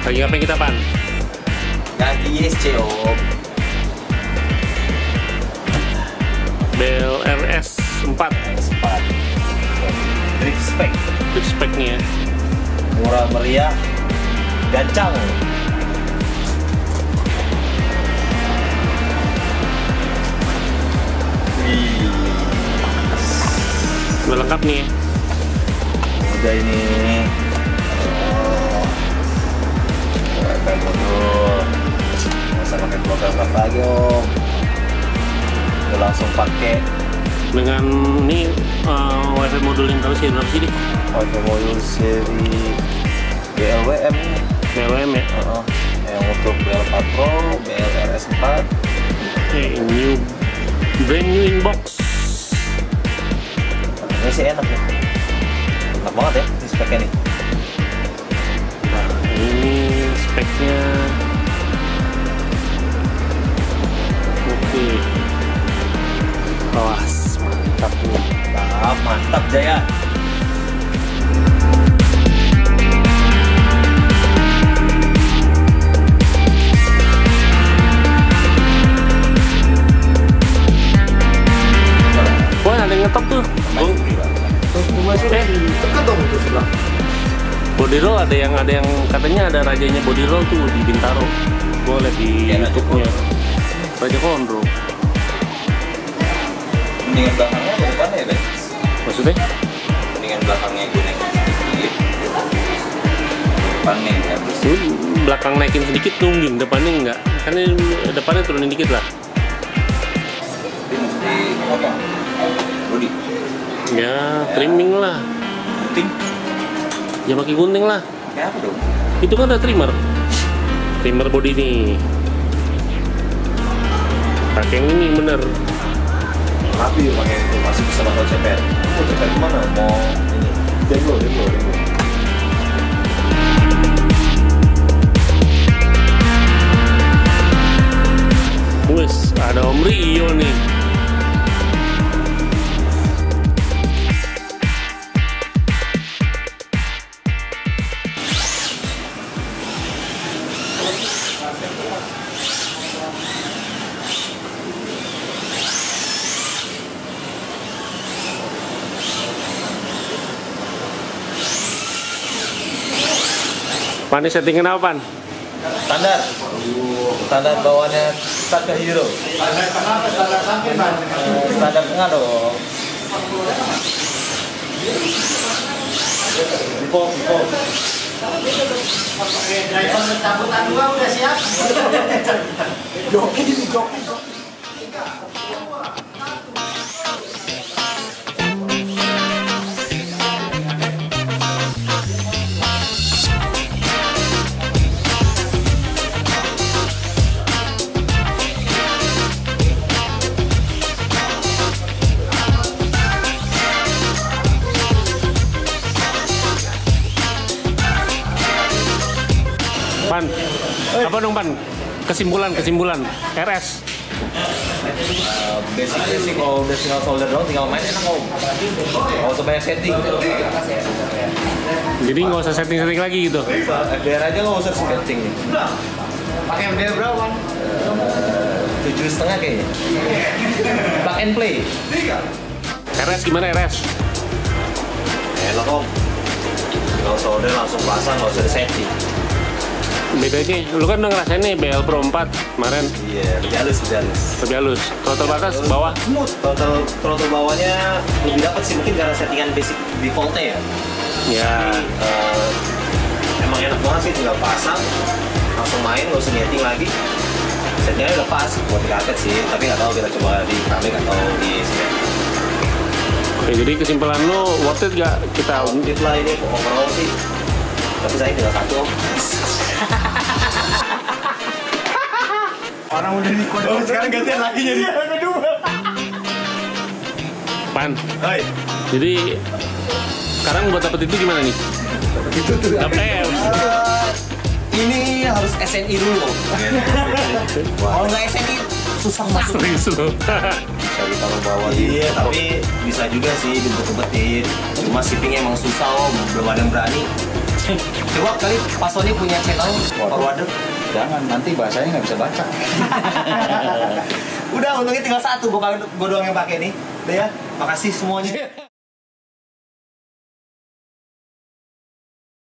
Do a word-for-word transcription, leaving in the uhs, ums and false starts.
Lagi ngapain kita, Pan? Ganti I S C, Om. B L R S empat. Empat. Drift spec. Drift spec-nya ya. Murah meriah, gancang. Udah lengkap nih. Udah ini. Oh. Pakai modul. Nggak usah pakai program lagi, Om. Udah langsung pakai. Dengan ini uh, wifi modul yang tahu sih berapa sih nih? Wifi modul seri B L W M ini. B L W M ya? Uh -uh. Yang untuk B L empat Pro, B L R S empat. Hey, new brand new inbox. Ini sih enak nih. Enak banget ya ini speknya nih. Nah, ini speknya. Oke. Wah, mantap nih. Mantap, mantap Jaya. Wah, ada yang ngetop tuh. Bung. Eh, tekan dong itu sebelah. Body roll ada yang ada yang katanya ada rajanya body roll tuh di Bintaro. Gue liat di Ya, YouTube-nya. Raja Kondro. Mendingan belakangnya atau depannya ya, Ben? Maksudnya? Mendingan belakangnya gue naikin sedikit. Depannya ya, terus Lu belakang naikin sedikit nungging, depannya enggak. Kan ini depannya turunin dikit lah. ini mesti apa? Body. Ya, trimming lah. Gunting. Ya pakai gunting lah. Kayak apa dong? Itu kan ada trimmer. Trimmer body nih. Pakai yang ini bener. Rapi ya pakai itu, masih bisa pakai C P R. Mau C P R kemana? Mau ini? Demo, demo, demo. Wes, ada Om Rio nih. Pan, ini settingan apa, Pan? Standar. Standar bawaannya Taka Hero. Standar tengah dong. Info, info. Campuran dua udah siap. Joki, joki. Pan, apa dong, Pan? Kesimpulan, kesimpulan R S. Uh, basicnya sih kalau udah tinggal solder doang, tinggal main enak kok. Nggak usah banyak setting. Jadi nggak usah setting-setting lagi gitu. F D R aja nggak usah setting. Pakai M D berapa? Tujuh setengah kayaknya. Plug and play. R S gimana R S? Enak kok. Tinggal solder langsung pasang, nggak usah setting. Bedanya, lu kan udah ngerasain nih B L Pro empat kemarin. Iya, lebih halus, lebih halus. Lebih halus. Throttle batas bawah. Smooth. Throttle throttle bawahnya lebih dapat sih, mungkin karena settingan basic defaultnya ya. Ya. Uh, emang enak banget sih, tinggal pasang, langsung main, nggak usah nyeting lagi. Settingnya udah pas buat dikarpet sih, tapi nggak tahu kita coba di keramik atau di sini. Oke, jadi kesimpulan lu worth it gak kita? Worth lah ini overall sih. Tapi saya tinggal satu. Orang udah di kode. Oh, sekarang gantian lagi jadi. Pan. Hai. Jadi sekarang buat dapet itu gimana nih? Itu tuh. Dapet. Ini harus S N I dulu. Kalau nggak S N I susah masuk. Serius lu. Bisa ditaruh bawah. Iya, tapi bisa juga sih bentuk-bentukin. Cuma shippingnya emang susah om, belum ada yang berani. Coba kali Pak Sony punya channel forwarder. Jangan, nanti bahasanya nggak bisa baca. Udah, untungnya tinggal satu, gua, gua doang yang pakai nih. Udah ya, makasih semuanya.